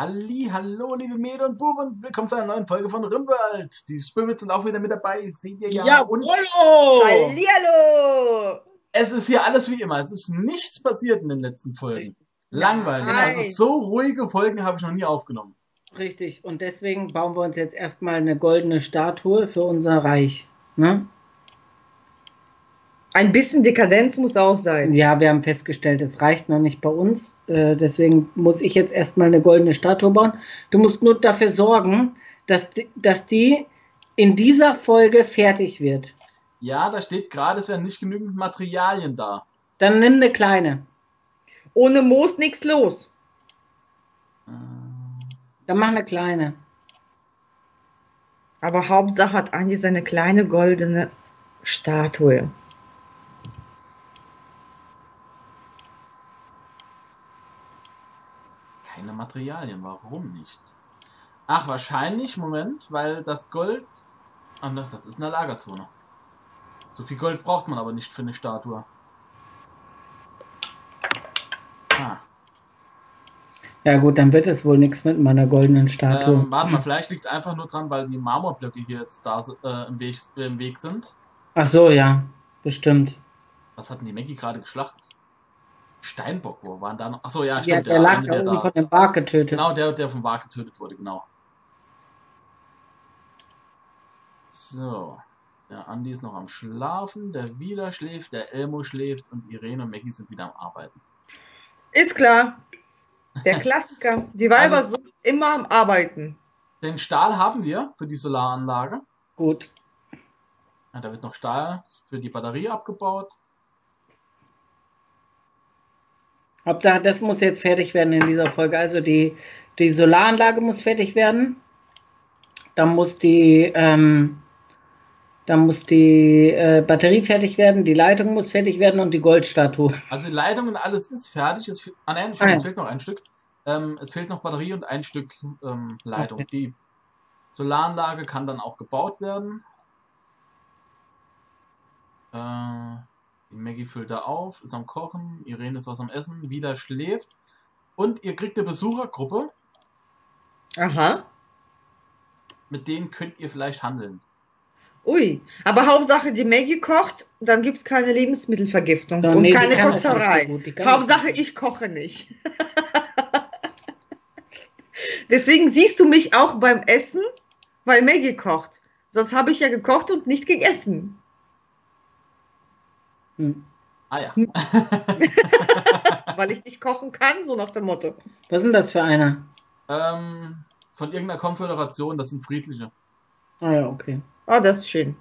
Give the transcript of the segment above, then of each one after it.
Hallo, liebe Mädel und Buben und willkommen zu einer neuen Folge von Rimworld. Die Spirits sind auch wieder mit dabei, seht ihr ja. Und Jawollo! Hallihallo! es ist hier alles wie immer. Es ist nichts passiert in den letzten Folgen. Langweilig. Also Nein. so ruhige Folgen habe ich noch nie aufgenommen. Richtig, und deswegen bauen wir uns jetzt erstmal eine goldene Statue für unser Reich. Ne? Ein bisschen Dekadenz muss auch sein. Ja, wir haben festgestellt, es reicht noch nicht bei uns. Deswegen muss ich jetzt erstmal eine goldene Statue bauen. Du musst nur dafür sorgen, dass die in dieser Folge fertig wird. Ja, da steht gerade, es wären nicht genügend Materialien da. Dann nimm eine kleine. Ohne Moos nichts los. Dann mach eine kleine. Aber Hauptsache hat Andi seine kleine goldene Statue. Keine Materialien, warum nicht? Ach, wahrscheinlich, Moment, weil das Gold... Ach, das ist eine Lagerzone. So viel Gold braucht man aber nicht für eine Statue. Ah. Ja gut, dann wird es wohl nichts mit meiner goldenen Statue. Warte mal, vielleicht liegt es einfach nur dran, weil die Marmorblöcke hier jetzt da im Weg sind. Ach so, ja, bestimmt. Was hatten die Maggie gerade geschlachtet? Steinbock, wo waren da noch? Achso, ja, Ja, stimmt, der der lag eine, da der oben da. von dem Bark getötet. Genau, der vom Wag getötet wurde, genau. So. Der Andi ist noch am Schlafen, der Wieler schläft, der Elmo schläft und Irene und Maggie sind wieder am Arbeiten. Ist klar. Der Klassiker. Die Weiber Also- sind immer am Arbeiten. Den Stahl haben wir für die Solaranlage. Gut. Ja, da wird noch Stahl für die Batterie abgebaut. Hauptsache, das muss jetzt fertig werden in dieser Folge. Also die Solaranlage muss fertig werden. Dann muss die Batterie fertig werden, die Leitung muss fertig werden und die Goldstatue. Also die Leitung und alles ist fertig. Es fehlt noch ein Stück. Es fehlt noch Batterie und ein Stück Leitung. Okay. Die Solaranlage kann dann auch gebaut werden. Die Maggie füllt da auf, ist am Kochen, Irene ist was am Essen, wieder schläft. Und ihr kriegt eine Besuchergruppe, Aha. mit denen könnt ihr vielleicht handeln. Ui. Aber Hauptsache die Maggie kocht, dann gibt es keine Lebensmittelvergiftung Ja, und nee, die keine kann das Kotzerei. nicht so gut, die kann das Hauptsache nicht so gut. ich koche nicht. Deswegen siehst du mich auch beim Essen, weil Maggie kocht. Sonst habe ich ja gekocht und nicht gegessen. Hm. Ah ja. Weil ich nicht kochen kann, so nach dem Motto. Was ist denn das für einer? Von irgendeiner Konföderation, das sind friedliche. Ah ja, okay. Oh, das ist schön.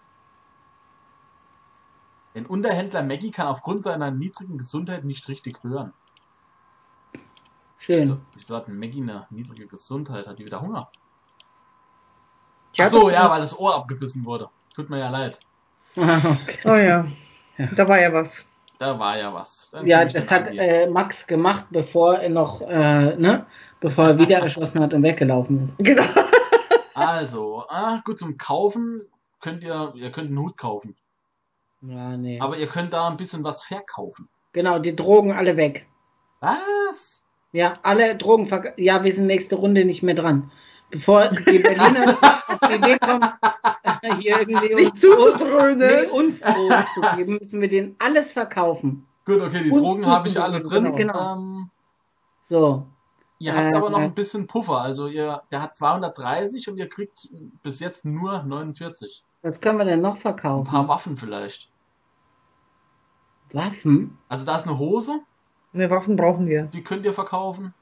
Den Unterhändler Maggie kann aufgrund seiner niedrigen Gesundheit nicht richtig hören. Schön. So, wieso hat Maggie eine niedrige Gesundheit? Hat die wieder Hunger? Ja, Ach so, doch. ja, weil das Ohr abgebissen wurde. Tut mir ja leid. Okay. Oh ja. Ja. Da war ja was. Da war ja was. Dann Ja, schieb ich das den hat Andi. Max gemacht, bevor er noch, bevor er wieder erschossen hat und weggelaufen ist. Genau. Also, gut, zum Kaufen könnt ihr könnt einen Hut kaufen. Ja, nee. Aber ihr könnt da ein bisschen was verkaufen. Genau, die Drogen alle weg. Was? Ja, alle Drogen ja, wir sind nächste Runde nicht mehr dran. Bevor die Berliner auf die Idee kommen, hier irgendwie Sich zuzudröhnen. uns Drogen zu geben, müssen wir denen alles verkaufen. Gut, okay, die Und Drogen habe ich alle zuzudröhnen, drin. genau. So. Ihr habt aber noch ein bisschen Puffer. Also der hat 230 und ihr kriegt bis jetzt nur 49. Was können wir denn noch Ein verkaufen? paar Waffen vielleicht. Waffen? Also da ist eine Hose, Ne, Waffen brauchen wir. die könnt ihr verkaufen.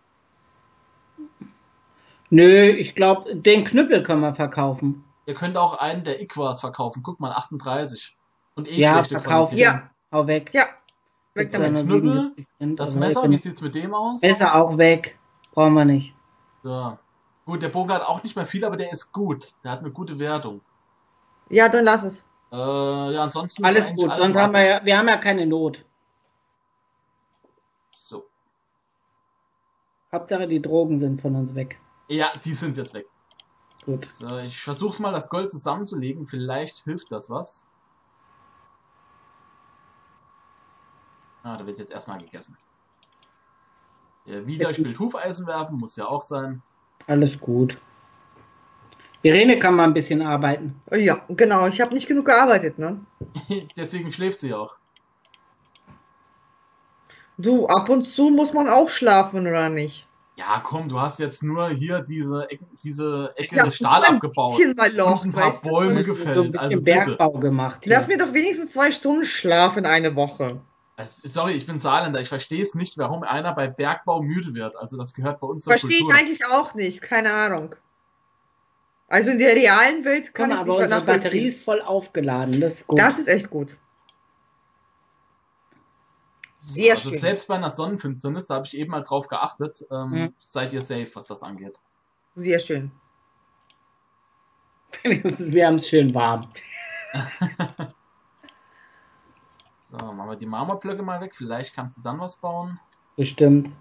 Nö, ich glaube, den Knüppel können wir verkaufen. Ihr könnt auch einen der Iquas verkaufen. Guck mal, 38. Und Ja, schlechte verkaufen. Qualität. Ja. Hau weg. Ja. Weg Gibt's damit. ja nur Knüppel, 77 Cent, Das aber Messer, wir wie können- sieht's mit dem aus? Messer auch weg. Brauchen wir nicht. So. Gut, der Bogen hat auch nicht mehr viel, aber der ist gut. Der hat eine gute Wertung. Ja, dann lass es. Ja, ansonsten ist Alles eigentlich gut, sonst haben warten. wir haben ja keine Not. So. Hauptsache die Drogen sind von uns weg. Ja, die sind jetzt weg. Gut. So, ich versuch's mal, das Gold zusammenzulegen. Vielleicht hilft das was. Da wird jetzt erstmal gegessen. Wieder spielt Hufeisen werfen, muss ja auch sein. Alles gut. Irene kann mal ein bisschen arbeiten. Ja, genau. Ich habe nicht genug gearbeitet, ne? Deswegen schläft sie auch. Du, ab und zu muss man auch schlafen, oder nicht? Ja, komm, du hast jetzt nur hier diese Ecke Ja, des Stahl ein abgebaut. bisschen mal Loch, Und ein paar weißt du? Bäume So ein gefällt. bisschen Also bitte. Bergbau gemacht. Lass Hier. mir doch wenigstens 2 Stunden schlafen eine Woche. Also, sorry, ich bin Saarländer. Ich verstehe es nicht, warum einer bei Bergbau müde wird. Also das gehört bei uns zur Verstehe ich Kultur. eigentlich auch nicht. Keine Ahnung. Also in der realen Welt Guck kann mal, ich aber nicht unsere Batterie nachvollziehen. ist voll aufgeladen. Das ist gut. Das ist echt gut. Sehr Also schön. selbst bei einer Sonnenfinsternis, da habe ich eben mal drauf geachtet, seid ihr safe, was das angeht. Sehr schön. Wir haben es schön warm. So, machen wir die Marmorblöcke mal weg. Vielleicht kannst du dann was bauen. Bestimmt.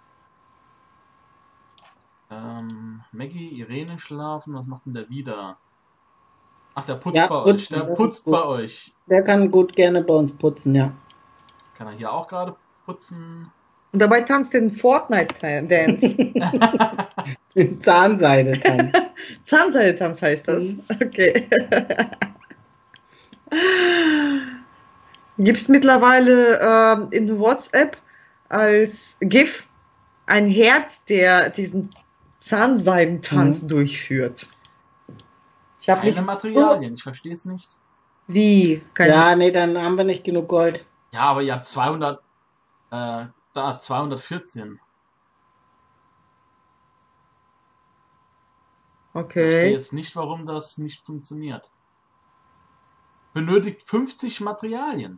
Maggie, Irene schlafen. Was macht denn der wieder? Ach, der putzt Ja, bei putzen, euch. Der das ist putzt gut. bei euch. Der kann gut gerne bei uns putzen, ja. Kann er hier auch gerade putzen? Und dabei tanzt er den Fortnite-Dance. Zahnseide-Tanz. Zahnseide-Tanz heißt das. Okay. Gibt es mittlerweile in WhatsApp als GIF ein Herz, der diesen Zahnseidentanz durchführt? Ich habe Keine nicht Materialien, ich verstehe es nicht. Wie? Ja, nee, dann haben wir nicht genug Gold. Ja, aber ihr habt 200, da 214. Ich verstehe Okay. jetzt nicht, warum das nicht funktioniert. Benötigt 50 Materialien.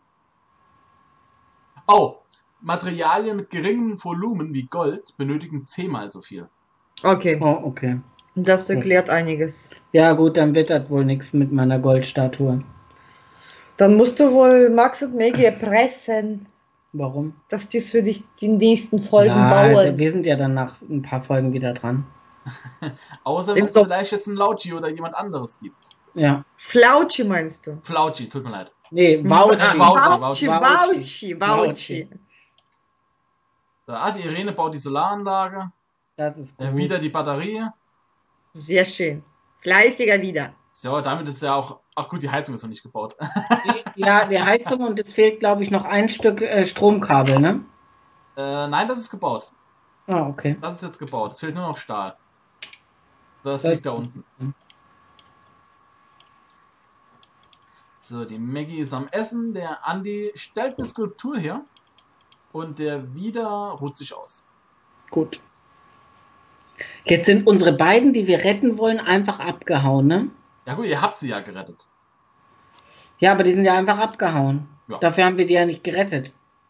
Oh, Materialien mit geringem Volumen wie Gold benötigen 10-mal so viel. Okay. Oh, okay. Das erklärt einiges. Ja, gut, dann wird das wohl nichts mit meiner Goldstatue. Dann musst du wohl Max und Maggie erpressen, Warum? dass die es für dich die nächsten Folgen Ja, bauen. wir sind ja dann nach ein paar Folgen wieder dran. Außer wenn es vielleicht jetzt einen Lauchi oder jemand anderes gibt. Ja. Flautschi meinst du? Flauchi, tut mir leid. Nee, Vouchi. Vouchi. Da, die Irene baut die Solaranlage. Das ist gut. Wieder die Batterie. Sehr schön. Fleißiger wieder. So, damit ist ja auch... Ach gut, die Heizung ist noch nicht gebaut. Ja, die Heizung und es fehlt, glaube ich, noch ein Stück Stromkabel, ne? Nein, das ist gebaut. Ah, okay. Das ist jetzt gebaut. Es fehlt nur noch Stahl. Das liegt da unten. So, die Maggie ist am Essen. Der Andi stellt eine Skulptur her. Und der Wieder ruht sich aus. Gut. Jetzt sind unsere beiden, die wir retten wollen, einfach abgehauen, ne? Ja gut, ihr habt sie ja gerettet. Ja, aber die sind ja einfach abgehauen. Ja. Dafür haben wir die ja nicht gerettet.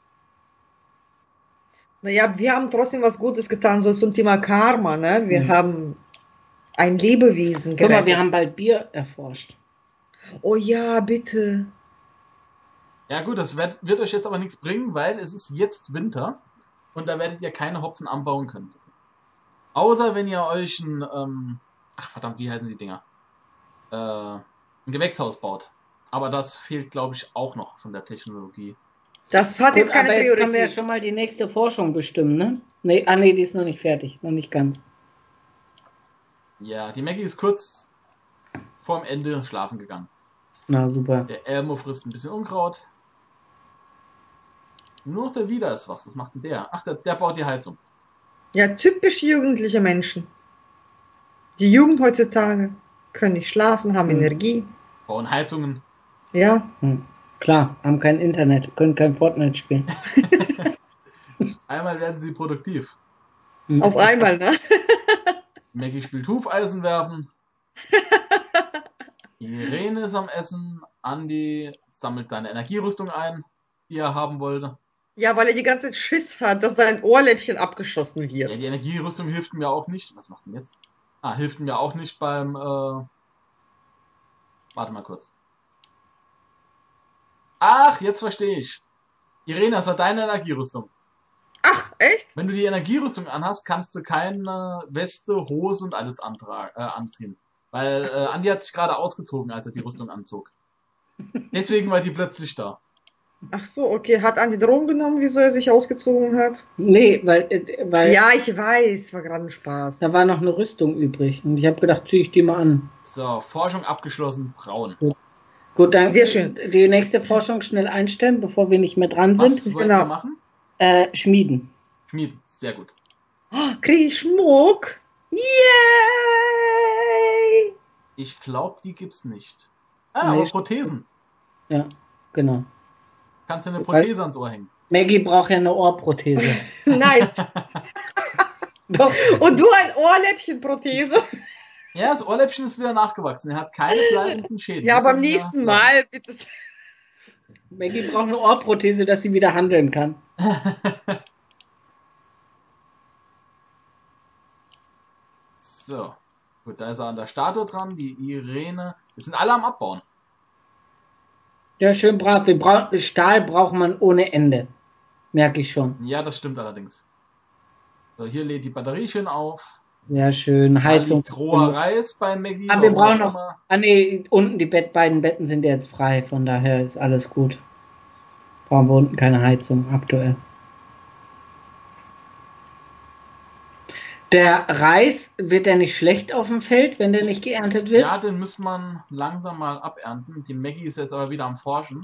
Naja, wir haben trotzdem was Gutes getan, so zum Thema Karma, ne? Wir haben ein Lebewesen gerettet. Guck mal, wir haben bald Bier erforscht. Oh ja, bitte. Ja gut, das wird euch jetzt aber nichts bringen, weil es ist jetzt Winter. Und da werdet ihr keine Hopfen anbauen können. Außer wenn ihr euch ein... ach verdammt, wie heißen die Dinger? Ein Gewächshaus baut. Aber das fehlt, glaube ich, auch noch von der Technologie. Das hat jetzt keine aber jetzt können wir ja Priorität. schon mal die nächste Forschung bestimmen, ne? Nee, nee, die ist noch nicht fertig. Noch nicht ganz. Ja, die Maggie ist kurz vorm Ende schlafen gegangen. Na, super. Der Elmo frisst ein bisschen Unkraut. Nur noch der Wieder ist wach. Was macht denn der? Ach, der baut die Heizung. Ja, typisch jugendliche Menschen. Die Jugend heutzutage können nicht schlafen, haben Energie. Bauen Heizungen. Ja. Klar, haben kein Internet, können kein Fortnite spielen. Einmal werden sie produktiv. Auf einmal, ne? Maggie spielt Hufeisen werfen. Irene ist am Essen. Andi sammelt seine Energierüstung ein, die er haben wollte. Ja, weil er die ganze Zeit Schiss hat, dass sein Ohrläppchen abgeschossen wird. Ja, die Energierüstung hilft mir auch nicht. Was macht denn jetzt? Hilft mir auch nicht beim... Warte mal kurz. Ach, jetzt verstehe ich. Irene, das war deine Energierüstung. Ach, echt? Wenn du die Energierüstung anhast, kannst du keine Weste, Hose und alles anziehen. Weil Andi hat sich gerade ausgezogen, als er die Rüstung anzog. Deswegen war die plötzlich da. Ach so, okay. Hat Andi Drogen genommen, wieso er sich ausgezogen hat? Nee, weil Ja, ich weiß. War gerade ein Spaß. da war noch eine Rüstung übrig. Und ich habe gedacht, ziehe ich die mal an. So, Forschung abgeschlossen, braun. Gut, dann Sehr schön. die nächste Forschung schnell einstellen, bevor wir nicht mehr dran Was sind. wollt Genau. ihr machen? Schmieden. Schmieden, sehr gut. Oh, krieg ich Schmuck? Yay! Ich glaube, die gibt's nicht. Ah, Nee, aber Prothesen. Ja, genau. Kannst du eine Prothese ans Ohr hängen? Maggie braucht ja eine Ohrprothese. Nein. Doch. Und du ein Ohrläppchenprothese? Ja, das Ohrläppchen ist wieder nachgewachsen. Er hat keine bleibenden Schäden. Ja, Muss beim man wieder nächsten lassen. Mal bitte. Maggie braucht eine Ohrprothese, dass sie wieder handeln kann. So. Gut, da ist er an der Statue dran. Die Irene. Wir sind alle am Abbauen. Ja, schön brav. Stahl braucht man ohne Ende. Merke ich schon. Ja, das stimmt allerdings. So, hier lädt die Batterie schön auf. Sehr schön. Da Heizung. liegt roher Reis bei Maggie. Aber wir warum brauchen auch noch. immer. Ah, nee, unten die beiden Betten sind jetzt frei. Von daher ist alles gut. Brauchen wir unten keine Heizung aktuell. Der Reis, wird der nicht schlecht auf dem Feld, wenn der nicht geerntet wird? Ja, den muss man langsam mal abernten. Die Maggie ist jetzt aber wieder am Forschen.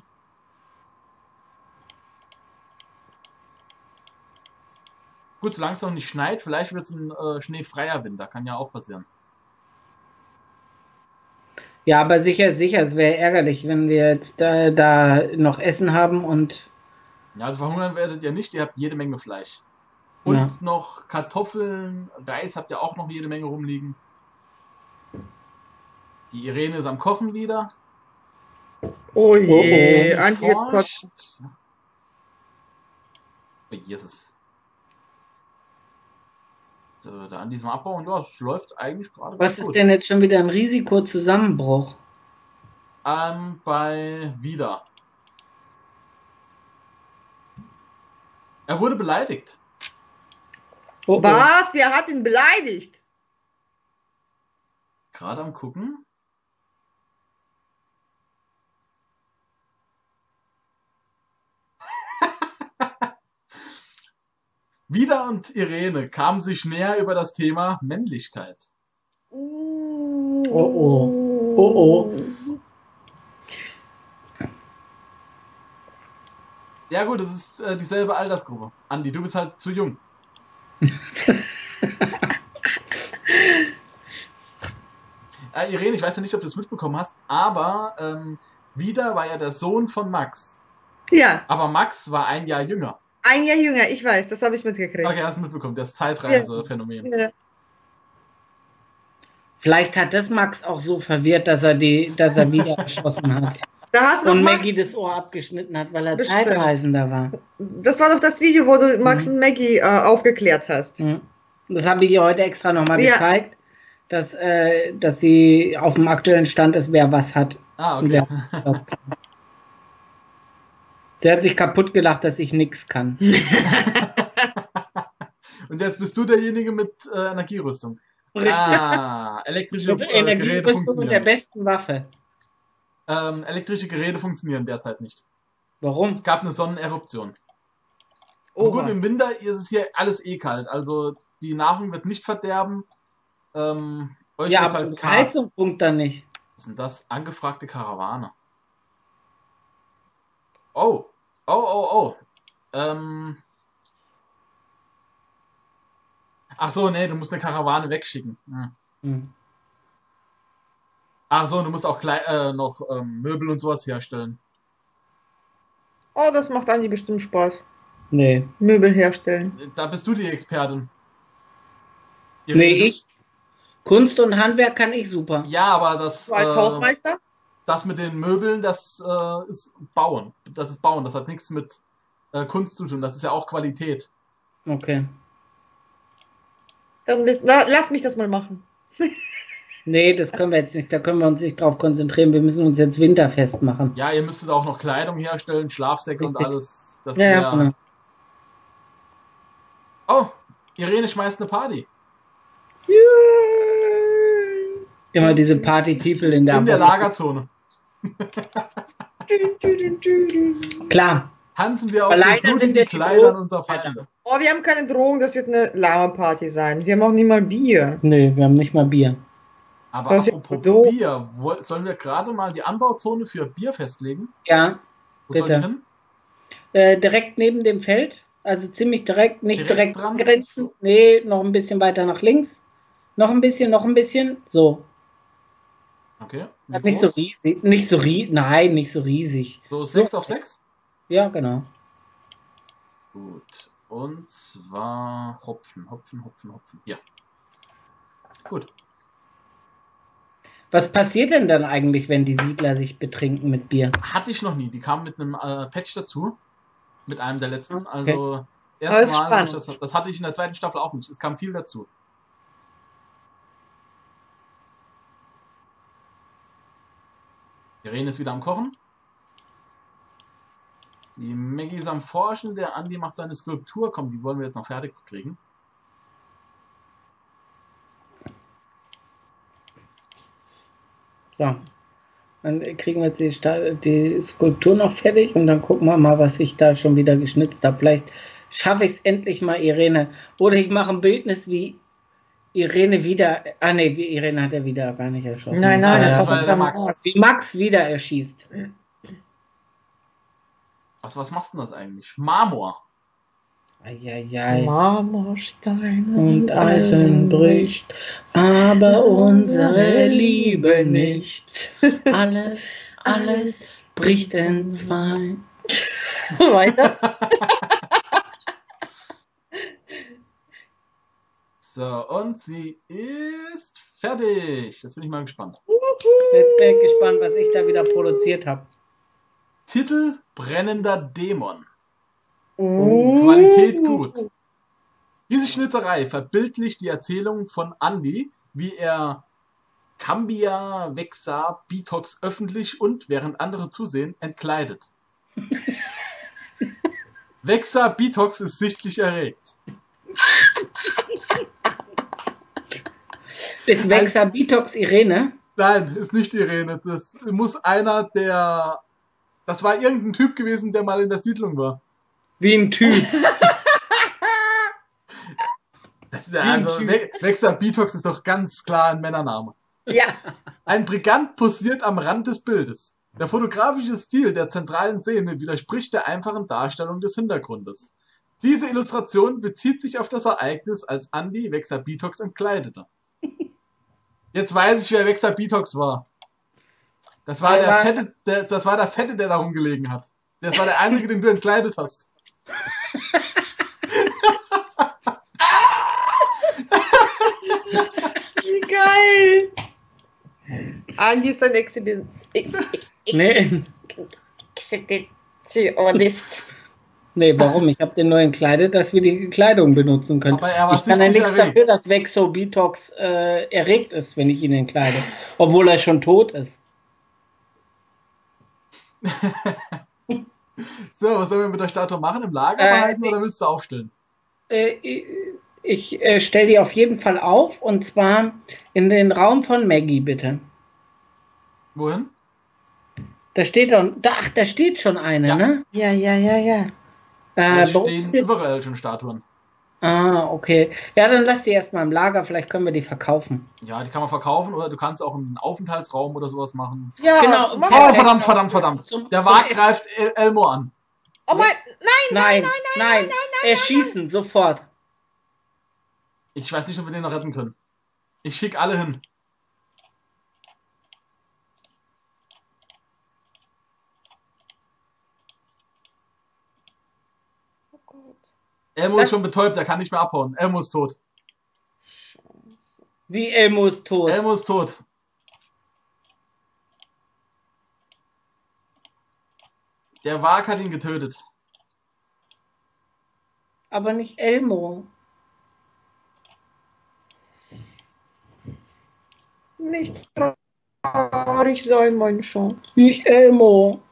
Gut, solange es noch nicht schneit, vielleicht wird es ein schneefreier Winter. Kann ja auch passieren. Ja, aber sicher, es wäre ärgerlich, wenn wir jetzt da noch Essen haben und Ja, also verhungern werdet ihr nicht. Ihr habt jede Menge Fleisch. Und Ja. noch Kartoffeln, Reis habt ihr auch noch jede Menge rumliegen. Die Irene ist am Kochen wieder. Oh je, Maggie Andi jetzt kurz. forscht. Oh, Jesus. So, da an diesem Abbau und ja, es läuft eigentlich gerade was ganz ist gut. denn jetzt schon wieder ein Risikozusammenbruch? Bei Wieder. Er wurde beleidigt. Oh, oh. Was? Wer hat ihn beleidigt? Gerade am gucken. Wieder und Irene kamen sich näher über das Thema Männlichkeit. Oh, oh. Oh, Ja gut, es ist dieselbe Altersgruppe. Andi, du bist halt zu jung. Irene, ich weiß ja nicht, ob du es mitbekommen hast, aber Wieder war ja der Sohn von Max. Ja, Aber Max war ein Jahr jünger. ein Jahr jünger, ich weiß, das habe ich mitgekriegt. Okay, hast du mitbekommen, das Zeitreise-Phänomen. Ja. Vielleicht hat das Max auch so verwirrt, dass er wieder erschossen hat. Da hast du doch Und mal, Maggie das Ohr abgeschnitten hat, weil er Bestimmt. Zeitreisender war. das war doch das Video, wo du Max und Maggie aufgeklärt hast. Mhm. Das habe ich ihr heute extra nochmal Ja. gezeigt, dass sie auf dem aktuellen Stand ist, wer was hat. Ah, Und okay. wer was kann. Sie hat sich kaputt gelacht, dass ich nichts kann. Und jetzt bist du derjenige mit Energierüstung. Richtig. Elektrische Das Geräte Energierüstung mit der funktionieren nicht. besten Waffe. Elektrische Geräte funktionieren derzeit nicht. Warum? Es gab eine Sonneneruption. Oh, Und gut, im Winter ist es hier alles eh kalt. Also die Nahrung wird nicht verderben. Euch Ja, wird's aber halt die kalt. Heizung funkt dann nicht. Was sind das? Angefragte Karawane. Oh. Oh. Ach so, nee, du musst eine Karawane wegschicken. Hm. Hm. Ach so, du musst auch noch Möbel und sowas herstellen. Oh, das macht Andi bestimmt Spaß. Nee. Möbel herstellen. Da bist du die Expertin. Nee, ich. Kunst und Handwerk kann ich super. Ja, aber das, So als Hausmeister? das mit den Möbeln, das ist Bauen. Das ist Bauen, das hat nichts mit Kunst zu tun. Das ist ja auch Qualität. Okay. Dann lass mich das mal machen. Nee, das können wir jetzt nicht. Da können wir uns nicht drauf konzentrieren. Wir müssen uns jetzt winterfest machen. Ja, ihr müsstet auch noch Kleidung herstellen, Schlafsäcke und Richtig. alles. Das Ja, wär... genau. Oh, Irene schmeißt eine Party. Immer diese Party-People in der In der Apotheke. Lagerzone. Klar. Tanzen wir auf Aber den leider sind blutigen wir die Kleidern Drogen- unserer Feinde. Oh, wir haben keine Drogen, das wird eine Lama-Party sein. Wir haben auch nicht mal Bier. Nö, wir haben nicht mal Bier. Aber Das ist apropos doof. Bier, sollen wir gerade mal die Anbauzone für Bier festlegen? Ja, Wo soll die bitte. hin? Direkt neben dem Feld. Also ziemlich direkt, nicht Direkt direkt dran? grenzen. So. Nee, noch ein bisschen weiter nach links. Noch ein bisschen. So. Okay. Wie Nicht so groß? riesig. Nicht so riesig. Nein, nicht so riesig. So 6 auf 6? Ja, genau. Gut. Und zwar Hopfen. Ja. Gut. Was passiert denn dann eigentlich, wenn die Siedler sich betrinken mit Bier? Hatte ich noch nie. Die kamen mit einem Patch dazu. Mit einem der letzten. Okay. Also das Aber erste ist Mal, wo ich spannend. das hatte ich in der zweiten Staffel auch nicht. Es kam viel dazu. Irene ist wieder am Kochen. Die Maggie ist am Forschen. Der Andi macht seine Skulptur. Komm, die wollen wir jetzt noch fertig kriegen. So. Dann kriegen wir jetzt die Skulptur noch fertig und dann gucken wir mal, was ich da schon wieder geschnitzt habe. Vielleicht schaffe ich es endlich mal, Irene. Oder ich mache ein Bildnis, wie Irene wieder. Ah, nee, wie Irene hat er wieder gar nicht erschossen. Nein, das das war hat der er Max. Wie Max wieder erschießt. Was machst du denn das eigentlich? Marmor. Eieiei. Marmorsteine Und Eisen bricht, aber unsere Liebe nicht. Alles bricht in zwei. So weiter. So, und sie ist fertig. Jetzt bin ich mal gespannt. Jetzt bin ich gespannt, was ich da wieder produziert habe. Titel: Brennender Dämon. Oh. Qualität gut. Diese Schnitterei verbildlicht die Erzählung von Andy, wie er Cambia Vexa Bitox öffentlich und, während andere zusehen, entkleidet. Vexa Bitox ist sichtlich erregt. Ist Vexa Bitox Irene? Nein, ist nicht Irene. Das muss einer der... Das war irgendein Typ gewesen, der mal in der Siedlung war. Wie ein Typ. Das ist ja also... Vexa Bitox ist doch ganz klar ein Männername. Ja. Ein Brigant posiert am Rand des Bildes. Der fotografische Stil der zentralen Szene widerspricht der einfachen Darstellung des Hintergrundes. Diese Illustration bezieht sich auf das Ereignis, als Andy Vexa Bitox entkleidete. Jetzt weiß ich, wer Vexa Bitox war. Das war der Fette, der da rumgelegen hat. Das war der Einzige, den du entkleidet hast. Wie geil. Andi ist ein Nee. Exhibitionist. Nee, warum? Ich habe den nur entkleidet, dass wir die Kleidung benutzen können. Aber er war Ich kann ja sichtlich nichts erregt. dafür, dass Vexo Bitox erregt ist, wenn ich ihn entkleide. Obwohl er schon tot ist. So, was sollen wir mit der Statue machen? Im Lager behalten oder willst du aufstellen? Ich stelle die auf jeden Fall auf und zwar in den Raum von Maggie, bitte. Wohin? Da steht da steht schon eine, Ja. ne? Ja. Da bei uns stehen überall schon Statuen. Okay. Ja, dann lass die erstmal im Lager, vielleicht können wir die verkaufen. Ja, die kann man verkaufen oder du kannst auch einen Aufenthaltsraum oder sowas machen. Ja, Genau. mach- Oh, Perfekt. verdammt. Zum Der Wag Essen. greift Elmo an. Oh mein, Nein. Erschießen, sofort. Ich weiß nicht, ob wir den noch retten können. Ich schicke alle hin. Elmo ist schon betäubt, er kann nicht mehr abhauen. Elmo ist tot. Wie Elmo ist tot. Elmo ist tot. Der Wag hat ihn getötet. Aber nicht Elmo. nicht traurig sein, mein Schatz. Nicht Elmo.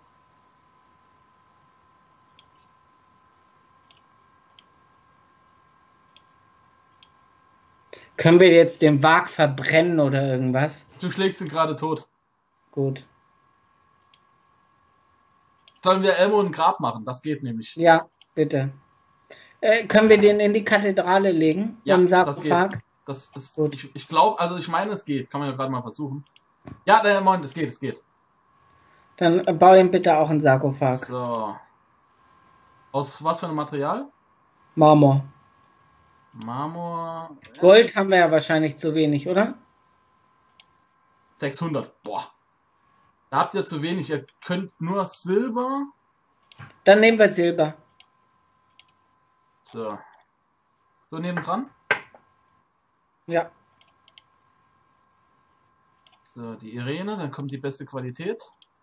Können wir jetzt den Wag verbrennen oder irgendwas? Du schlägst ihn gerade tot. Gut. Sollen wir Elmo ein Grab machen? Das geht nämlich. Ja, bitte. Können wir den in die Kathedrale legen? Ja, Im das geht. Sarkophag? Das ist, Gut. ich glaube, also ich meine, es geht. Kann man ja gerade mal versuchen. Ja, Moment, es geht, es geht. Dann bau ihm bitte auch einen Sarkophag. So. Aus was für einem Material? Marmor. Marmor. Gold haben wir ja wahrscheinlich zu wenig, oder? 600. Boah. Da habt ihr zu wenig. Ihr könnt nur Silber. Dann nehmen wir Silber. So. So nebendran. Ja. So, die Irene, dann kommt die beste Qualität.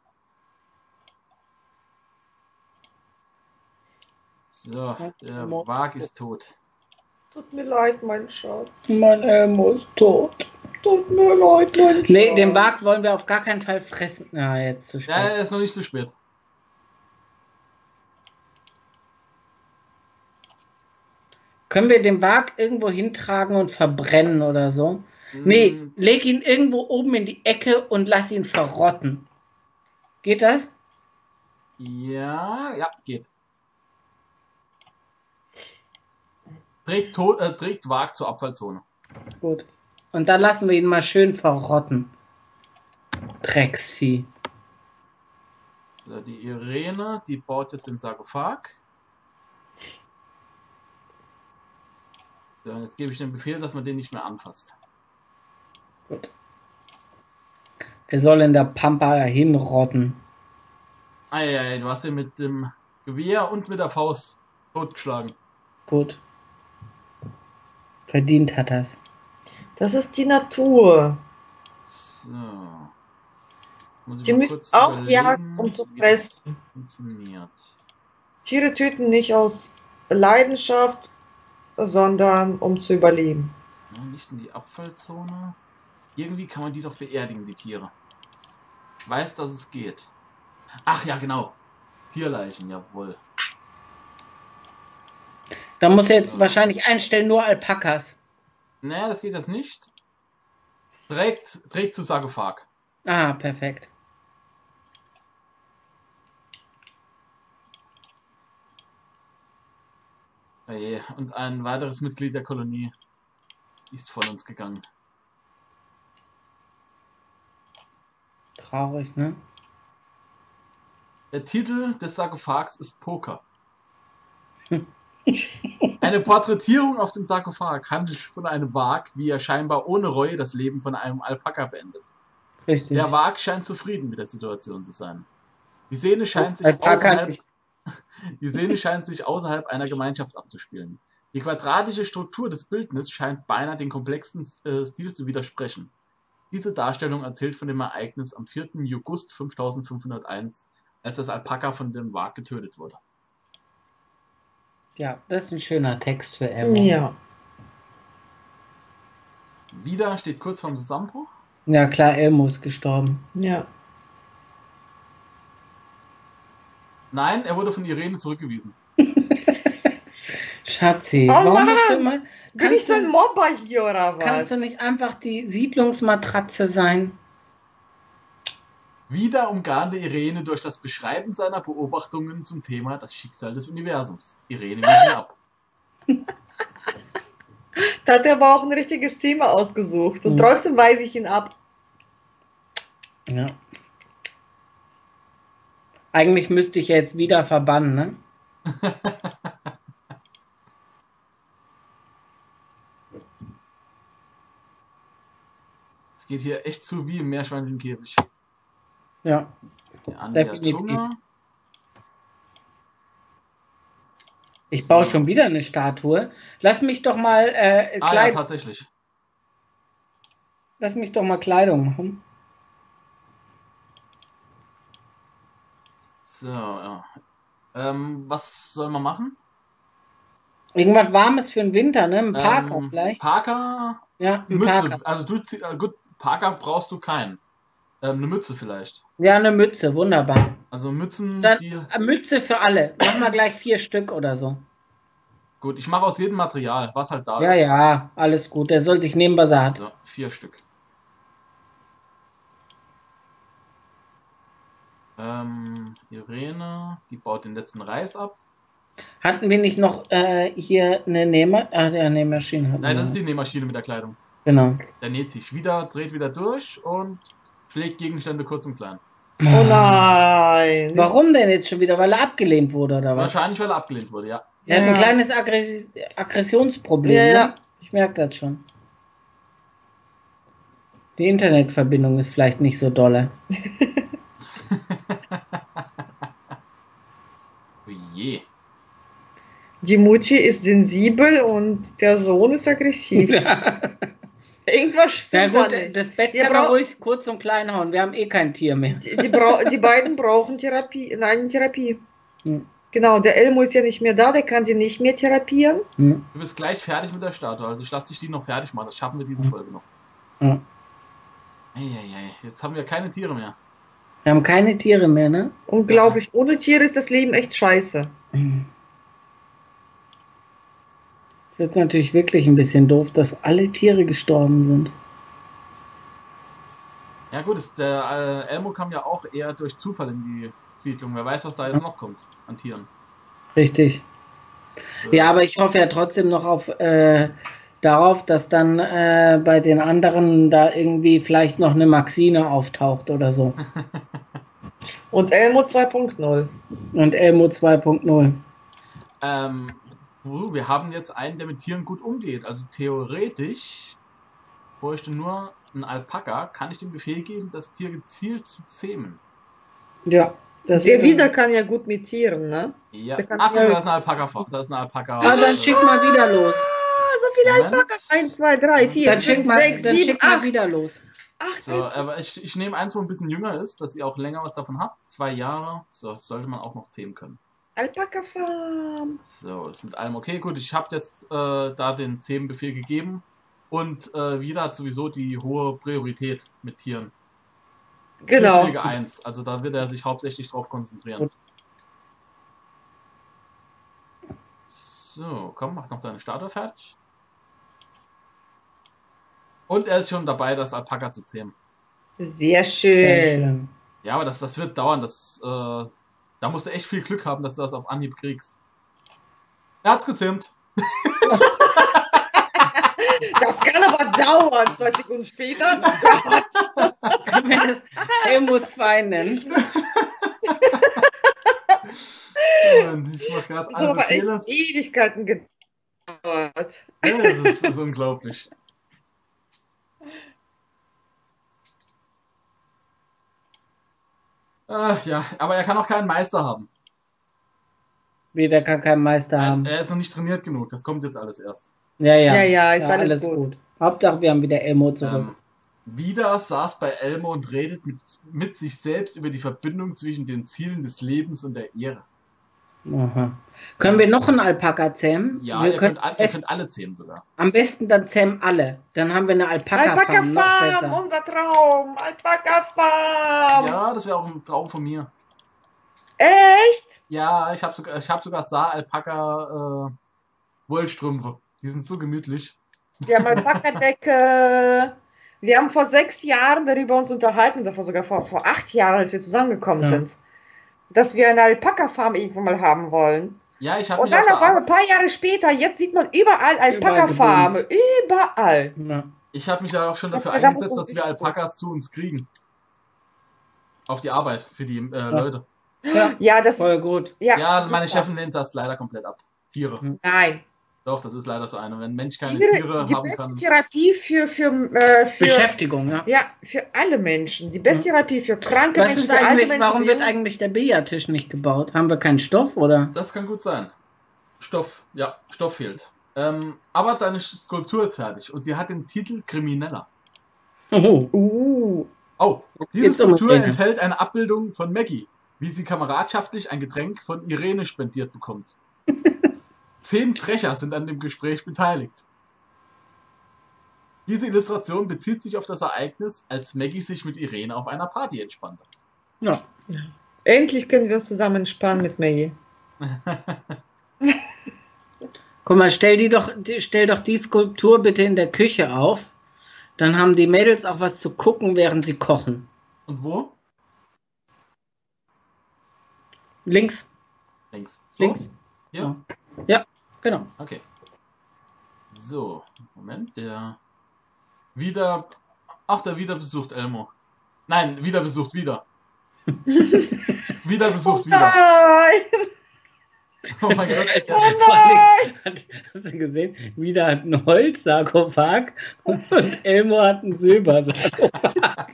So, der Wag ist tot. Tut mir leid, mein Schatz. Mein Elmo ist tot. Tut mir leid, mein Schatz. Nee, den Wag wollen wir auf gar keinen Fall fressen. Na, jetzt zu spät. Ja, ist noch nicht so spät. Können wir den Wag irgendwo hintragen und verbrennen oder so? Nee, leg ihn irgendwo oben in die Ecke und lass ihn verrotten. Geht das? Ja, geht. Trägt Wag zur Abfallzone. Gut. Und dann lassen wir ihn mal schön verrotten. Drecksvieh. So, die Irene, die baut jetzt den Sarkophag. So, jetzt gebe ich den Befehl, dass man den nicht mehr anfasst. Gut. Der soll in der Pampa hinrotten. Eieiei, du hast den mit dem Gewehr und mit der Faust totgeschlagen. Gut. Verdient hat das. Das ist die Natur. So. Muss ich Die mal müssen kurz auch überlegen, jagen, um zu wie das fressen. funktioniert. Tiere töten nicht aus Leidenschaft, sondern um zu überleben. Ja, nicht in die Abfallzone. Irgendwie kann man die doch beerdigen, die Tiere. Ich weiß, dass es geht. Ach ja, genau. Tierleichen, jawohl. Da muss er jetzt So. wahrscheinlich einstellen, nur Alpakas. Naja, das geht jetzt nicht. Trägt zu Sarkophag. Ah, perfekt. Oje, und ein weiteres Mitglied der Kolonie ist von uns gegangen. Traurig, ne? Der Titel des Sarkophags ist Poker. Eine Porträtierung auf dem Sarkophag handelt von einem Wag, wie er scheinbar ohne Reue das Leben von einem Alpaka beendet. Richtig. Der Wag scheint zufrieden mit der Situation zu sein. Die Szene scheint sich Alpaka nicht. außerhalb einer Gemeinschaft abzuspielen. Die quadratische Struktur des Bildnisses scheint beinahe dem komplexen Stil zu widersprechen. Diese Darstellung erzählt von dem Ereignis am 4. August 5501, als das Alpaka von dem Wag getötet wurde. Ja, das ist ein schöner Text für Elmo. Ja. Wieder steht kurz vorm Zusammenbruch. Ja, klar, Elmo ist gestorben. Ja. Nein, er wurde von Irene zurückgewiesen. Schatzi, Oh warum Mann, bist du immer... Bin ich so ein Mobber hier oder was? Kannst du nicht einfach die Siedlungsmatratze sein? Wieder umgarnte Irene durch das Beschreiben seiner Beobachtungen zum Thema das Schicksal des Universums. Irene wies ihn ab. Da hat er aber auch ein richtiges Thema ausgesucht. Und Mhm. trotzdem weise ich ihn ab. Ja. Eigentlich müsste ich jetzt wieder verbannen, ne? Es geht hier echt zu wie im Meerschweinchenkäfig. Ja. Der Andi hat Definitiv. Hunger. Ich baue schon wieder eine Statue. Lass mich doch mal Ja, tatsächlich. Lass mich doch mal Kleidung machen. So, ja. Was soll man machen? Irgendwas Warmes für den Winter, ne? Ein Parker vielleicht. Parker, Ja, ein Mütze. Parker. Also gut, Parker brauchst du keinen. Eine Mütze vielleicht. Ja, eine Mütze, wunderbar. Also Mützen, Dann, die... Mütze für alle. Machen wir gleich 4 Stück oder so. Gut, ich mache aus jedem Material, was halt da Ja, ist. ja, alles gut. Der soll sich nehmen, was er hat. So, 4 Stück. Irene, die baut den letzten Reis ab. Hatten wir nicht noch hier eine Nähmaschine? Hatten Nein, wir. das ist die Nähmaschine mit der Kleidung. Genau. Der näht sich wieder, dreht wieder durch und schlägt Gegenstände kurz und klein. Oh nein. Warum denn jetzt schon wieder? Weil er abgelehnt wurde, oder was? Wahrscheinlich, weil er abgelehnt wurde, ja. Er hat Ja. ein kleines Aggressionsproblem. Ja, ja. Ne? Ich merke das schon. Die Internetverbindung ist vielleicht nicht so dolle. Oh je. Die Mutti ist sensibel und der Sohn ist aggressiv. Irgendwas Ja stimmt gut, da nicht. das Bett Ihr kann er braucht- ruhig kurz und klein hauen. Wir haben eh kein Tier mehr. Die beiden brauchen Therapie. Nein, Therapie. Hm. Genau, der Elmo ist ja nicht mehr da, der kann sie nicht mehr therapieren. Hm. Du bist gleich fertig mit der Statue, also ich lasse dich die noch fertig machen. Das schaffen wir diese Folge noch. Ja. Eieiei, jetzt haben wir keine Tiere mehr. Wir haben keine Tiere mehr, ne? Unglaublich. Ohne Tiere ist das Leben echt scheiße. Ist jetzt natürlich wirklich ein bisschen doof, dass alle Tiere gestorben sind. Ja gut, der Elmo kam ja auch eher durch Zufall in die Siedlung. Wer weiß, was da jetzt noch kommt an Tieren. Richtig. So. Ja, aber ich hoffe ja trotzdem noch darauf, dass dann bei den anderen da irgendwie vielleicht noch eine Maxine auftaucht oder so. Und Elmo 2.0. Und Elmo 2.0. Wir haben jetzt einen, der mit Tieren gut umgeht. Also theoretisch bräuchte nur ein Alpaka. Kann ich den Befehl geben, das Tier gezielt zu zähmen? Ja. Das Der wäre- Wieder kann ja gut mit Tieren, ne? Ja. Der kann- Ach, da ist ein Alpaka vor. Da ist ein Alpaka. Ah, dann schick mal wieder los. Ah, so viele Moment. Alpakas. 1, 2, 3, 4, Dann schick 5, mal, 6, dann 7, schick mal 8. wieder los. 8 So, aber ich nehme eins, wo ein bisschen jünger ist, dass ihr auch länger was davon habt. 2 Jahre. So, das sollte man auch noch zähmen können. Alpaka-Farm. So, ist mit allem okay. Gut, ich habe jetzt da den Zähmenbefehl gegeben. Und wieder hat sowieso die hohe Priorität mit Tieren. Genau. Tierpflege 1. Also da wird er sich hauptsächlich drauf konzentrieren. Gut. So, komm, mach noch deine Statue fertig. Und er ist schon dabei, das Alpaka zu zähmen. Sehr Sehr schön. schön. Ja, aber das wird dauern. Da musst du echt viel Glück haben, dass du das auf Anhieb kriegst. Er hat's gezähmt. Das kann aber dauern. 2 Sekunden später. Können wir das Elmo 2 nennen? Und ich mach gerade Das hat alle aber echt Befehle. Ewigkeiten gedauert. Ja, das ist unglaublich. Ach ja, aber er kann auch keinen Meister haben. Wie, der kann keinen Meister haben. Er ist noch nicht trainiert genug. Das kommt jetzt alles erst. Ja, Ja, ja, ist alles gut. Hauptsache, wir haben wieder Elmo zurück. Vida saß bei Elmo und redet mit sich selbst über die Verbindung zwischen den Zielen des Lebens und der Ehre. Aha. Können wir noch einen Alpaka zähmen? Ja, wir ihr können könnt alle zähmen sogar. am besten dann zähmen alle. Dann haben wir eine Alpaka-Farm noch Alpaka-Farm, besser. unser Traum. Alpaka-Farm. Ja, das wäre auch ein Traum von mir. Echt? Ja, ich hab sogar Saar-Alpaka Wollstrümpfe. Die sind so gemütlich. Wir haben Alpaka-Decke. Wir haben vor 6 Jahren darüber uns unterhalten, davor sogar vor 8 Jahren, als wir zusammengekommen Ja. sind, dass wir eine Alpaka-Farm irgendwann mal haben wollen. Ja, ich habe Und mich auf dann der auf einmal Arbeit, ein paar Jahre später, jetzt sieht man überall Alpaka-Farmen. Überall. Ja. ich habe mich da auch schon dafür Ja, da muss eingesetzt, man dass wir sich so- Alpakas zu uns kriegen. Auf die Arbeit für die Leute. Ja, Ja, das voll gut. Ja, super. meine Chefin lehnt das leider komplett ab. Tiere. Nein. Doch, das ist leider so eine. Wenn ein Mensch keine Tiere Tiere ist die haben beste kann. Therapie für Beschäftigung, ja. ja, für alle Menschen. Die beste Therapie für kranke Was Menschen, ist für alte eigentlich, Menschen. warum für wird junge- eigentlich der Billardtisch nicht gebaut? Haben wir keinen Stoff, oder? Das kann gut sein. Stoff fehlt. Aber deine Skulptur ist fertig und sie hat den Titel Krimineller. Oh. Oh, diese Geht's um Skulptur Irene? enthält eine Abbildung von Maggie, wie sie kameradschaftlich ein Getränk von Irene spendiert bekommt. 10 Trecher sind an dem Gespräch beteiligt. Diese Illustration bezieht sich auf das Ereignis, als Maggie sich mit Irene auf einer Party entspannte. Ja. Endlich können wir uns zusammen entspannen mit Maggie. Guck mal, stell doch die Skulptur bitte in der Küche auf. Dann haben die Mädels auch was zu gucken, während sie kochen. Und wo? Links. Links. So? Links. Ja. Ja, genau. Okay. So, Moment, der wieder. Ach, der wieder besucht Elmo. Nein, wieder besucht wieder. Wieder besucht wieder. Nein! Oh mein Gott. Oh Ja. nein! Hast du gesehen? Wieder hat ein Holzsarkophag und Elmo hat einen Silbersarkophag.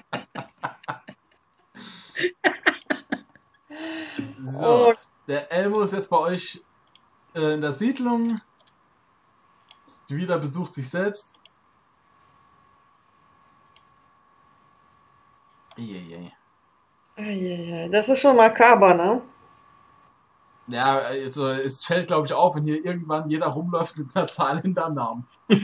So, der Elmo ist jetzt bei euch in der Siedlung. Wieder besucht sich selbst. Eieiei. Eieiei, das ist schon makaber, ne? Ja, also es fällt, glaube ich, auf, wenn hier irgendwann jeder rumläuft mit einer Zahl in der Namen.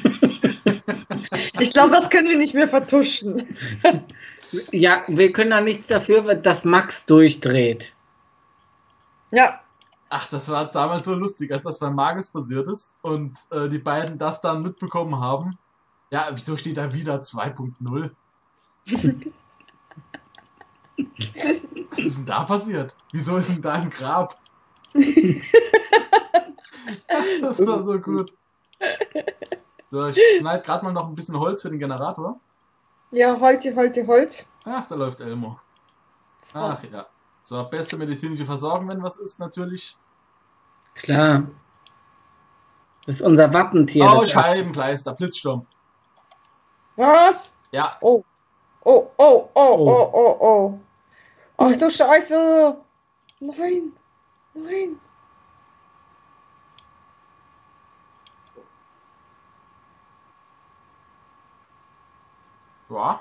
Ich glaube, das können wir nicht mehr vertuschen. Ja, wir können da nichts dafür, dass Max durchdreht. Ja. Ach, das war damals so lustig, als das bei Magus passiert ist und die beiden das dann mitbekommen haben. Ja, wieso steht da wieder 2.0? Was ist denn da passiert? Wieso ist denn da ein Grab? Das war so gut. So, ich schneide gerade mal noch ein bisschen Holz für den Generator. Ja, Holz. Ach, da läuft Elmo. Ach ja. So, beste medizinische Versorgung, wenn was ist, natürlich. Klar. Das ist unser Wappentier. Oh, das Scheibenkleister, Blitzsturm. Was? Ja, Oh. Ach du Scheiße. Nein. ja.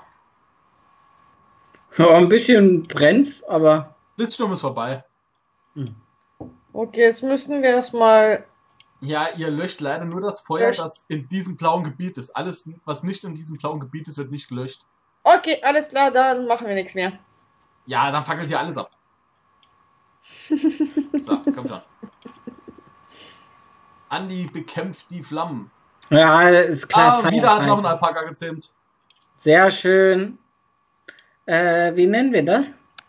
Ja, ein bisschen brennt, aber Blitzsturm ist vorbei. Okay, jetzt müssen wir erstmal. Ja, ihr löscht leider nur das Feuer, Löscht. das in diesem blauen Gebiet ist. Alles, was nicht in diesem blauen Gebiet ist, wird nicht gelöscht. Okay, alles klar, dann machen wir nichts mehr. Ja, dann fackelt hier alles ab. So, komm schon. Andi bekämpft die Flammen. ja, ist klar. Ah, wieder hat noch ein Feierabend. Alpaka gezähmt. Sehr schön. Wie nennen wir das?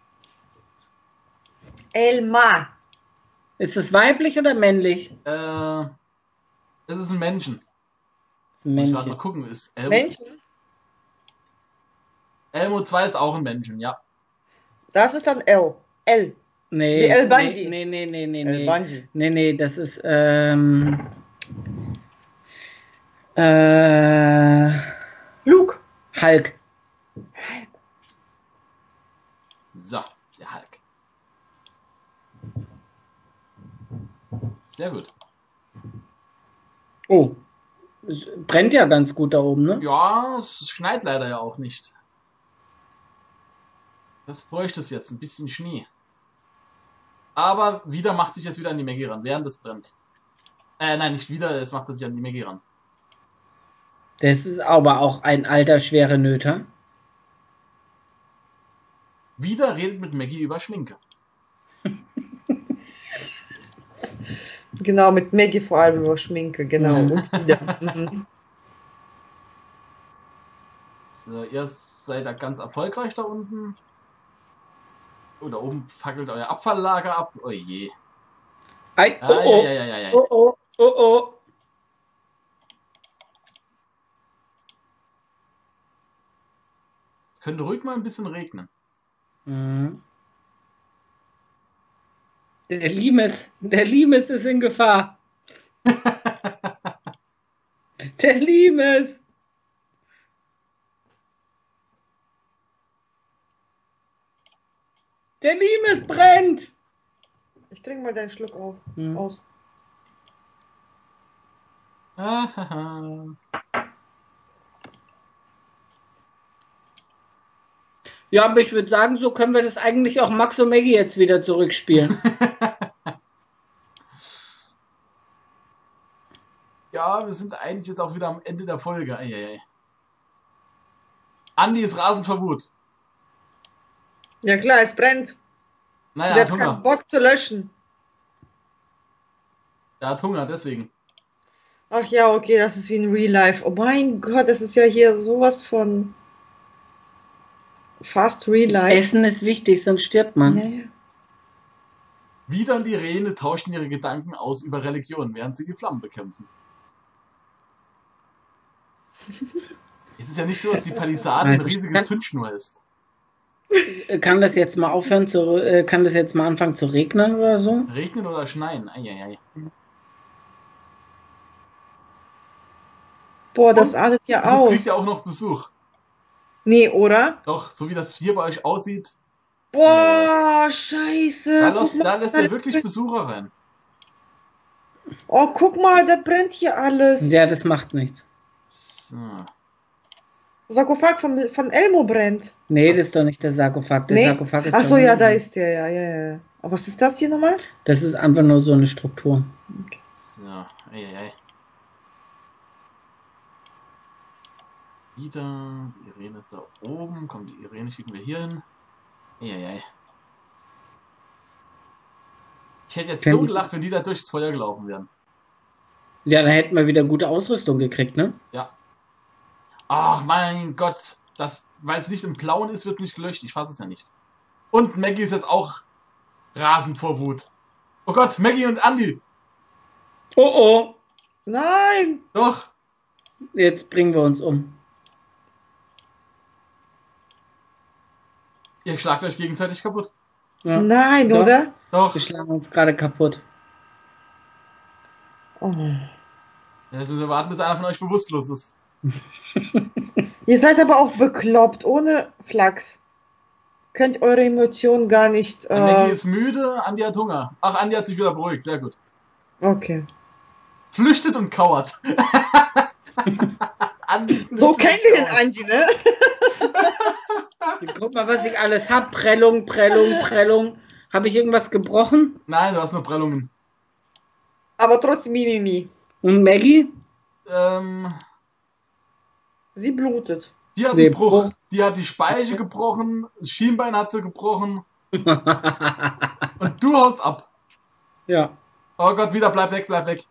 Elmar. Ist es weiblich oder männlich? Es ist ein Menschen. Das ist ein Muss ich gerade mal Männchen. gucken. Ist Menschen. Elmo 2 ist auch ein Menschen, ja. Das ist dann L. Nee, Wie El Bandi. nee. Bandi. Nee, das ist Luke. Hulk. So, der Hulk. Sehr gut. Oh, es brennt ja ganz gut da oben, ne? Ja, es schneit leider ja auch nicht. Das bräuchte es jetzt, ein bisschen Schnee. Aber wieder macht sich jetzt wieder an die Maggie ran, während es brennt. Nein, nicht wieder, jetzt macht er sich an die Maggie ran. Das ist aber auch ein alter, schwerer Nöter. Wieder redet mit Maggie über Schminke. Genau, mit Maggie vor allem über Schminke, genau. Und wieder. Mhm. So, ihr seid da ganz erfolgreich da unten. Oh, da oben fackelt euer Abfalllager ab. Oh je. Ei, Ah, oh, oh, ja. oh, oh, oh, oh. Es könnte ruhig mal ein bisschen regnen. Mhm. Der Limes ist in Gefahr. Der Limes. Der Limes brennt. Ich trinke mal deinen Schluck auf. Mhm. Aus. Ahaha. Ja, aber ich würde sagen, so können wir das eigentlich auch Max und Maggie jetzt wieder zurückspielen. Ja, wir sind eigentlich jetzt auch wieder am Ende der Folge. Eieiei. Andi ist rasend vor Wut. Ja klar, es brennt. Naja, Der hat hat keinen Hunger. Bock zu löschen. Er hat Hunger, deswegen. Ach ja, okay, das ist wie in Real Life. Oh mein Gott, das ist ja hier sowas von fast Real Life. Essen ist wichtig, sonst stirbt man. Ja, ja. Wieder und Irene tauschen ihre Gedanken aus über Religion, während sie die Flammen bekämpfen. Es ist ja nicht so, dass die Palisade eine Also, riesige Zündschnur ist. kann das jetzt mal aufhören kann das jetzt mal anfangen zu regnen oder so? Regnen oder schneien? Eieiei. Boah, das Und artet ja bis jetzt kriegt aus. ihr auch noch Besuch. Nee, oder? Doch, so wie das hier bei euch aussieht, Boah, da, scheiße. Guck mal, da was lässt er alles wirklich brennt. Besucher rein. Oh, guck mal, das brennt hier alles. Ja, das macht nichts. So. Sarkophag von Elmo brennt. Nee, Was? das ist doch nicht der Sarkophag. Der Nee? Sarkophag ist Ach so, da ja, unten. da ist der, ja, ja, ja. Aber was ist das hier nochmal? Das ist einfach nur so eine Struktur. So, eieiei. Wieder, die Irene ist da oben. Komm, die Irene schicken wir hier hin. Eieiei. Ich hätte jetzt so gelacht, wenn die da durchs Feuer gelaufen wären. Ja, dann hätten wir wieder gute Ausrüstung gekriegt, ne? Ja. Ach mein Gott, weil es nicht im Blauen ist, wird nicht gelöscht. Ich fasse es ja nicht. Und Maggie ist jetzt auch rasend vor Wut. Oh Gott, Maggie und Andy. Oh oh, Nein! Doch. jetzt bringen wir uns um. Ihr schlagt euch gegenseitig kaputt. Ja, Nein, Doch. oder? Doch. wir schlagen uns gerade kaputt. Oh. Jetzt müssen wir warten, bis einer von euch bewusstlos ist. Ihr seid aber auch bekloppt, ohne Flachs. Könnt eure Emotionen gar nicht. Maggie ist müde, Andi hat Hunger. Ach, Andi hat sich wieder beruhigt, sehr gut. Okay. Flüchtet und kauert. Andi So flüchtet kennen und wir den kauert. Andi, ne? Guck mal, was ich alles hab. Prellung, Prellung, Prellung. Habe ich irgendwas gebrochen? Nein, du hast nur Prellungen. Aber trotzdem Mimimi. Und Maggie? Sie blutet. Die hat Nee, einen Bruch. Die hat die Speiche gebrochen, das Schienbein hat sie gebrochen und du haust ab. Ja. Oh Gott, wieder bleib weg, bleib weg.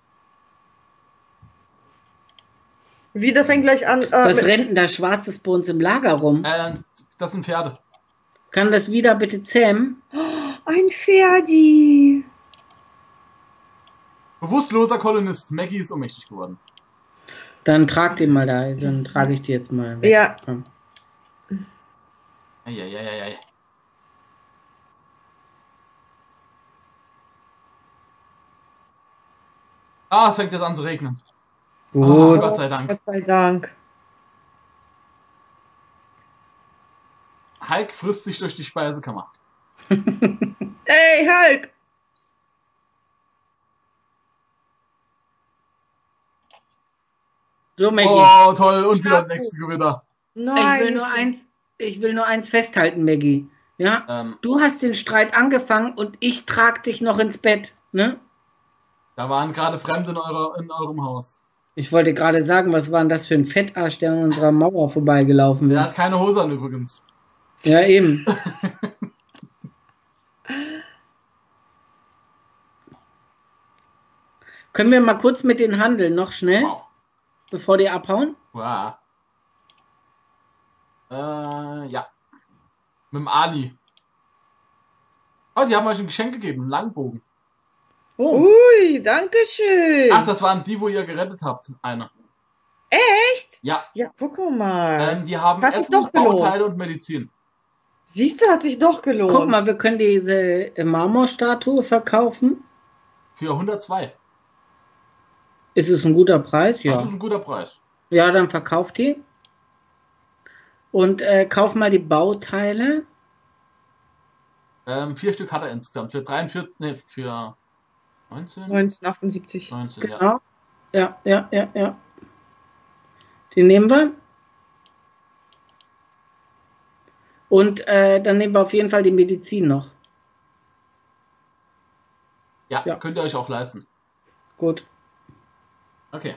Wieder fängt gleich an. Was rennt denn da Schwarzes bei uns im Lager rum? Das sind Pferde. Kann das wieder bitte zähmen? Ein Pferdi. Bewusstloser Kolonist. Maggie ist ohnmächtig geworden. Dann trag den mal da. Dann trage ich die jetzt mal weg. Ja. Komm. Eieieiei. Ah, es fängt jetzt an zu regnen. Oh, Gut. Gott sei Dank. Gott sei Dank. Hulk frisst sich durch die Speisekammer. Ey, Hulk! So, Maggie. Oh, toll. Und wieder das nächste Gewitter. Nein. Ich will nur eins festhalten, Maggie. Ja? Du hast den Streit angefangen und ich trag dich noch ins Bett. Ne? Da waren gerade Fremde in eurem Haus. Ich wollte gerade sagen, was war denn das für ein Fettarsch, der an unserer Mauer vorbeigelaufen Der ist? hat keine Hose an übrigens. Ja, eben. Können wir mal kurz mit denen handeln, noch schnell, Wow. bevor die abhauen? Wow. Ja. Mit dem Ali. Oh, die haben euch ein Geschenk gegeben, einen Langbogen. Oh, Ui, danke schön. Ach, das waren die, wo ihr gerettet habt. Einer. Echt? Ja. Ja, guck mal. Die haben Hat sich Essen, doch gelohnt. Bauteile und Medizin. Siehst du, hat sich doch gelohnt. guck mal, wir können diese Marmorstatue verkaufen. Für 102. Ist es ein guter Preis? Ja. Das ist ein guter Preis. Ja, dann verkauf die. Und kauf mal die Bauteile. 4 Stück hat er insgesamt. Für 43, ne, für 19? 1978. 19, ja. Genau. Ja. Die nehmen wir. Und dann nehmen wir auf jeden Fall die Medizin noch. Ja, könnt ihr euch auch leisten. Gut. Okay.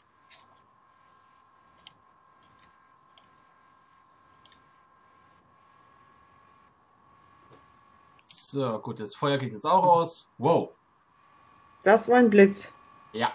So, gut, das Feuer geht jetzt auch aus. Wow. Das war ein Blitz. Ja.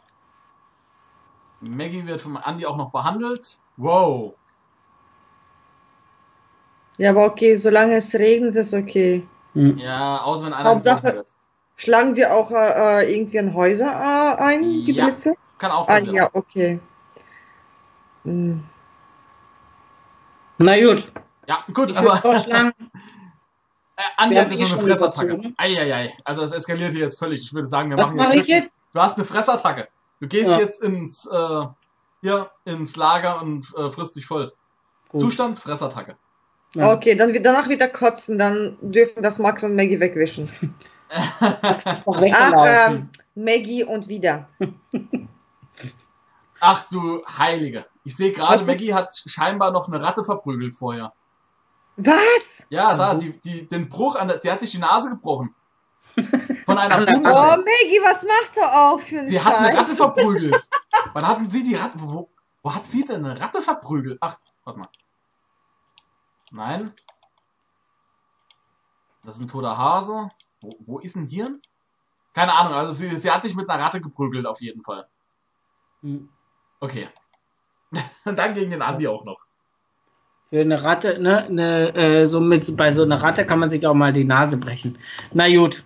Maggie wird von Andy auch noch behandelt. Wow. Ja, aber okay, solange es regnet, ist okay. Ja, außer wenn einer Hauptsache- getroffen wird. Schlagen die auch irgendwie in Häuser ein, die Ja. Blitze? Kann auch Ah, passieren. ja, okay. Hm. Na gut, Ja, gut, ich würde aber vorschlagen, Andi wir hat haben jetzt so eine schon Fressattacke. überzogen. Eieiei. Also das eskaliert hier jetzt völlig. Ich würde sagen, wir Was machen jetzt mache ich wirklich. jetzt? Du hast eine Fressattacke. Du gehst Ja. jetzt ins Lager und frisst dich voll. Gut. Zustand, Fressattacke. Ja. Okay, danach wieder kotzen, dann dürfen das Max und Maggie wegwischen. Max ist noch Ach, weggelaufen. Maggie und wieder. Ach du Heilige. Ich sehe gerade, Was ist- Maggie hat scheinbar noch eine Ratte verprügelt vorher. Was? Ja, da, Mhm. den Bruch die hat sich die Nase gebrochen. Von einer An der Oh, Puma. Maggie, was machst du auch für einen Sie hat eine Ratte Scheiß? verprügelt. Wann hatten Sie die Ratte? Wo hat sie denn eine Ratte verprügelt? Ach, warte mal. Nein. Das ist ein toter Hase. Wo ist ein Hirn? Keine Ahnung, also sie hat sich mit einer Ratte geprügelt, auf jeden Fall. Hm. Okay. Und dann gegen den Andi auch noch. Für eine Ratte, ne, bei so einer Ratte kann man sich auch mal die Nase brechen. Na gut,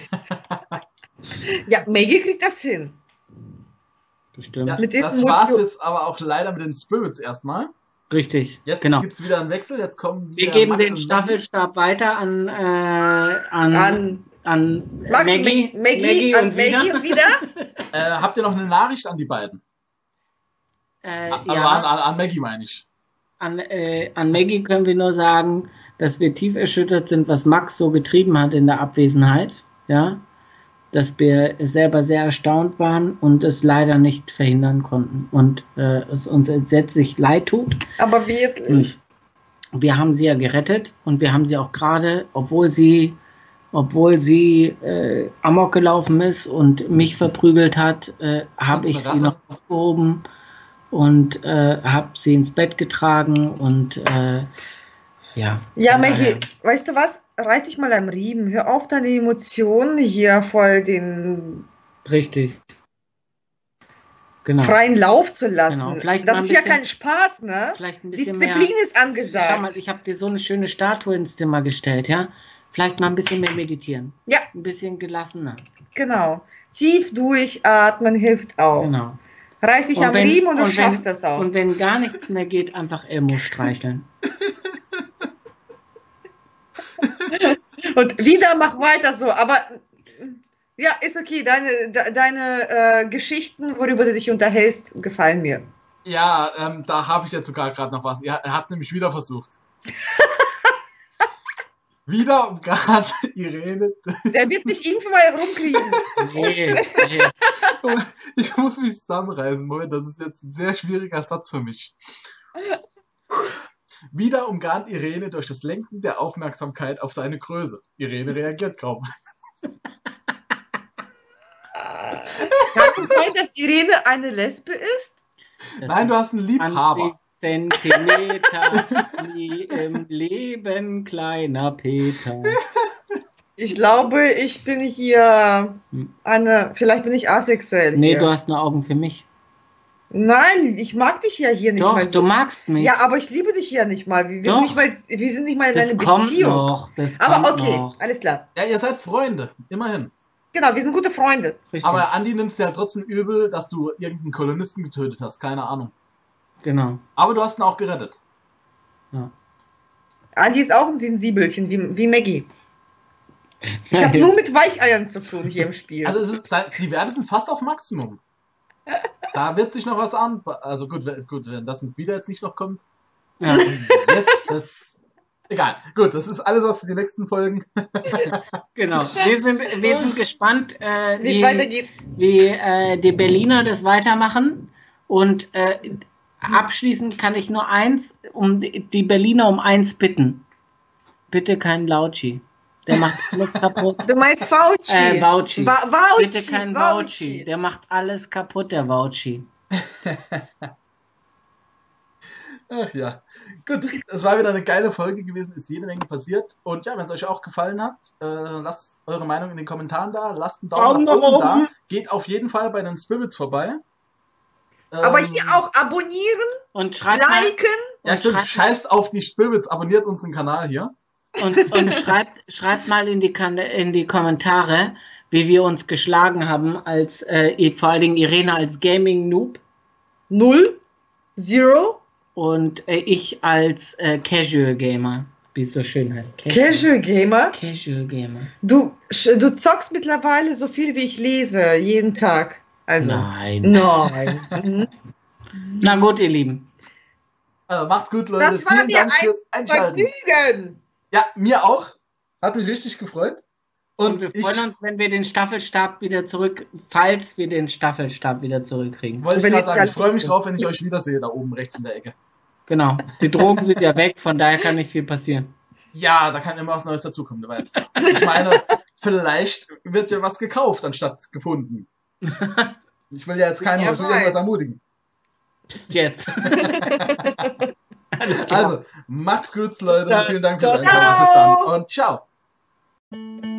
Ja, Maggie kriegt das hin. bestimmt. Ja, Mit dem das war's Emotion- jetzt aber auch leider mit den Spirits erstmal. Richtig, Jetzt genau. gibt's wieder einen Wechsel, jetzt kommen Wir wieder geben Max den und Staffelstab weiter an An Max Maggie, und Maggie, und wieder. Maggie und wieder. Habt ihr noch eine Nachricht an die beiden? Also Ja, an Maggie meine ich. an Maggie können wir nur sagen, dass wir tief erschüttert sind, was Max so getrieben hat in der Abwesenheit. Ja, dass wir selber sehr erstaunt waren und es leider nicht verhindern konnten und es uns entsetzlich leid tut. Aber wirklich. Wir haben sie ja gerettet und wir haben sie auch gerade, obwohl sie Amok gelaufen ist und mich verprügelt hat, habe Und ich eine sie Ratte. noch aufgehoben und habe sie ins Bett getragen und ja. Ja, von Maggie, daher- weißt du was? Reiß dich mal am Riemen. Hör auf, deine Emotionen hier voll den Richtig. Genau. freien Lauf zu lassen. Genau, vielleicht Das mal ein ist ja bisschen- kein Spaß, ne? Vielleicht ein bisschen Disziplin mehr. ist angesagt. Schau mal, ich habe dir so eine schöne Statue ins Zimmer gestellt, ja? Vielleicht mal ein bisschen mehr meditieren. Ja. Ein bisschen gelassener. Genau. Tief durchatmen hilft auch. Genau. Reiß dich Und am wenn- Riemen und du und wenn- schaffst das auch. Und wenn gar nichts mehr geht, einfach Elmo streicheln. Und wieder mach weiter so. Aber ja, ist okay. Deine Geschichten, worüber du dich unterhältst, gefallen mir. Ja, da habe ich jetzt sogar gerade noch was. Er hat es nämlich wieder versucht. Wieder um gerade Irene. Der wird mich irgendwann mal rumkriegen. Nee, nee. Ich muss mich zusammenreißen. Moment, das ist jetzt ein sehr schwieriger Satz für mich. Wieder umgarnt Irene durch das Lenken der Aufmerksamkeit auf seine Größe. Irene reagiert kaum. Kann es sein, dass Irene eine Lesbe ist? Nein, du hast einen Liebhaber. 20 Zentimeter nie im Leben, kleiner Peter. Ich glaube, ich bin hier vielleicht bin ich asexuell. Nee, hier. du hast nur Augen für mich. Nein, ich mag dich ja hier nicht Doch, mal du so. magst mich. Ja, aber ich liebe dich ja nicht mal. Wir Doch. sind nicht mal in das einer kommt Beziehung. noch. Das kommt Aber okay, noch. alles klar. Ja, ihr seid Freunde, immerhin. Genau, wir sind gute Freunde. Richtig. Aber Andi nimmst dir halt trotzdem übel, dass du irgendeinen Kolonisten getötet hast. Keine Ahnung. Genau. Aber du hast ihn auch gerettet. Ja. Andi ist auch ein Sensibelchen, wie Maggie. Ich habe nur mit Weicheiern zu tun hier im Spiel. Also die Werte sind fast auf Maximum. Da wird sich noch was an. Also gut, wenn das mit wieder jetzt nicht noch kommt. Ja. Yes, das. Egal. Gut, das ist alles was für die nächsten Folgen. Genau. Wir sind gespannt, wie es weitergeht. wie die Berliner das weitermachen. Und abschließend kann ich nur die Berliner um eins bitten. Bitte keinen Lautschi. Der macht alles kaputt. Du meinst Fauci. Vauci. Vauci. Bitte kein Vauci. Der macht alles kaputt, der Vauci. Ach ja. Gut, es war wieder eine geile Folge gewesen, ist jede Menge passiert. Und ja, wenn es euch auch gefallen hat, lasst eure Meinung in den Kommentaren da, lasst einen Daumen nach oben da. Geht auf jeden Fall bei den Spirits vorbei. Aber hier auch abonnieren, Und schreibt mal, liken. Ja, stimmt, scheißt auf die Spirits, abonniert unseren Kanal hier. Und schreibt mal in die Kommentare, wie wir uns geschlagen haben, als vor allen Dingen Irene als Gaming-Noob 0, 0. und ich als Casual Gamer, wie es so schön heißt. Casual Gamer? Casual Gamer. Du zockst mittlerweile so viel, wie ich lese, jeden Tag. Also. Nein. Nein. Mhm. Na gut, ihr Lieben. Also macht's gut, Leute. Das war Vielen mir Dank ein fürs Einschalten. Vergnügen. Ja, mir auch. Hat mich richtig gefreut. Und wir freuen uns, wenn wir den Staffelstab wieder falls wir den Staffelstab wieder zurückkriegen. Wollte ich gerade sagen, ich freue mich drauf, wenn ich euch wiedersehe, da oben rechts in der Ecke. Genau. Die Drogen sind ja weg, von daher kann nicht viel passieren. Ja, da kann immer was Neues dazukommen, du weißt. Ich meine, vielleicht wird ja was gekauft, anstatt gefunden. Ich will ja jetzt keinen Wer dazu weiß. irgendwas ermutigen. Psst, jetzt. Also, macht's gut, Leute. Ja. Vielen Dank fürs Ciao. Einschalten. Bis dann und ciao.